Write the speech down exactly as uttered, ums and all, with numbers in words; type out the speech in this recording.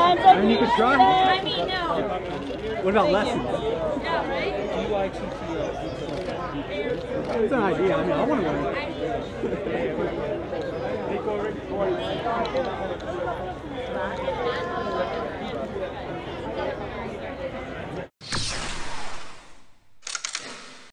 I mean, you could try. I mean, no. What about lessons? Yeah, right? It's an idea. I mean, I want to learn. Rico, Rico.